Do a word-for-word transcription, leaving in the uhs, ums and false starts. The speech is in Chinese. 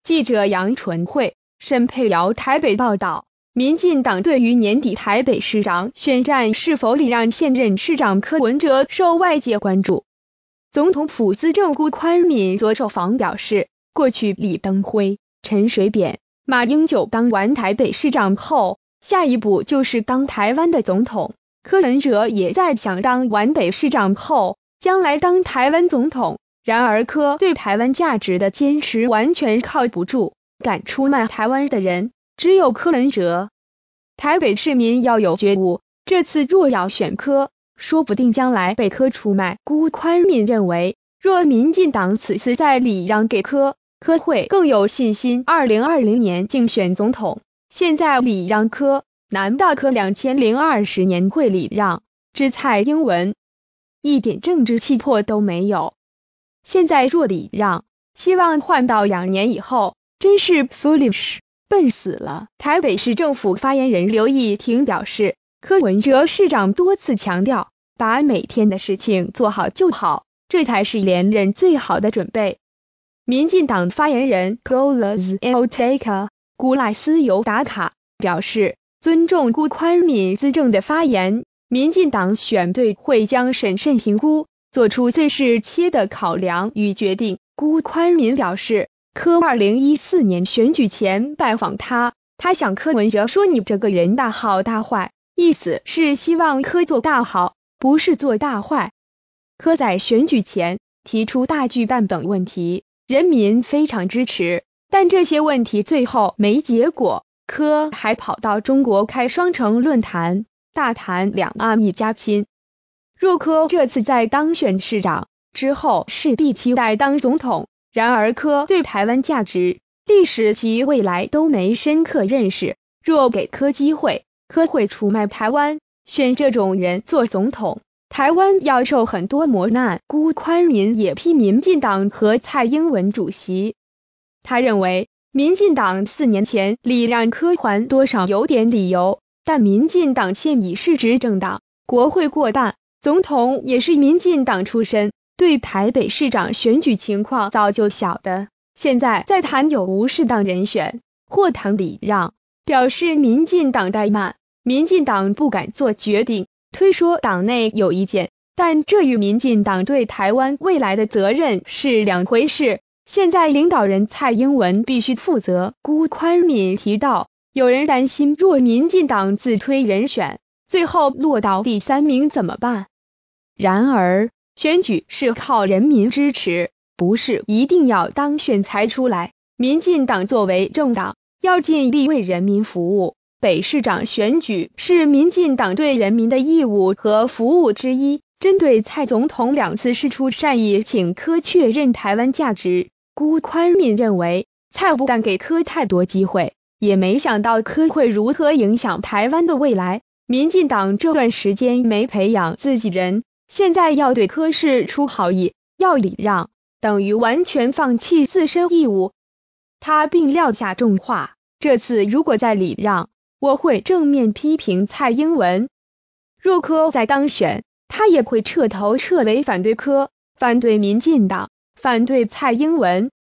记者杨纯慧、沈佩瑶台北报道，民进党对于年底台北市长选战是否礼让现任市长柯文哲受外界关注。总统府资政顾宽敏昨受访表示，过去李登辉、陈水扁、马英九当完台北市长后，下一步就是当台湾的总统。柯文哲也在想当完北市长后，将来当台湾总统。然而柯对台湾价值的坚持完全靠不住，敢出卖台湾的人只有柯文哲。台北市民要有觉悟，这次若要选柯，说不定将来被柯出卖。辜宽敏认为，若民进党此次再礼让给柯，柯会更有信心二零二零年竞选总统。现在礼让柯，难道柯两千零二十年会礼让至蔡英文？一点政治气魄都没有。现在若礼让，希望换到两年以后，真是 foolish， 笨死了。台北市政府发言人刘义庭表示，柯文哲市长多次强调，把每天的事情做好就好，这才是连任最好的准备。民进党发言人 Golas Elteka 古赖斯尤达卡表示，尊重辜宽敏资政的发言，民进党选队会将审慎评估，做出最适切的考量与决定。辜宽敏表示，柯二零一四年选举前拜访他，他向柯文哲说你这个人大好大坏，意思是希望柯做大好，不是做大坏。柯在选举前提出大巨蛋等问题，人民非常支持，但这些问题最后没结果。柯还跑到中国开双城论坛，大谈两岸一家亲。若柯这次在当选市长之后，势必期待当总统。然而柯对台湾价值、历史及未来都没深刻认识，若给柯机会，柯会出卖台湾，选这种人做总统，台湾要受很多磨难。辜宽敏也批民进党和蔡英文主席，他认为民进党四年前礼让柯还多少有点理由，但民进党现已是执政党，国会过半，总统也是民进党出身，对台北市长选举情况早就晓得，现在在谈有无适当人选，或谈礼让，表示民进党怠慢，民进党不敢做决定，推说党内有意见，但这与民进党对台湾未来的责任是两回事。现在领导人蔡英文必须负责。辜宽敏提到，有人担心若民进党自推人选，最后落到第三名怎么办？然而选举是靠人民支持，不是一定要当选才出来。民进党作为政党，要尽力为人民服务。北市长选举是民进党对人民的义务和服务之一。针对蔡总统两次释出善意，请柯确认台湾价值，辜宽敏认为，蔡不但给柯太多机会，也没想到柯会如何影响台湾的未来。民进党这段时间没培养自己人，现在要对柯释出好意，要礼让，等于完全放弃自身义务。他并撂下重话，这次如果再礼让，我会正面批评蔡英文。若柯再当选，他也会彻头彻尾反对柯，反对民进党，反对蔡英文。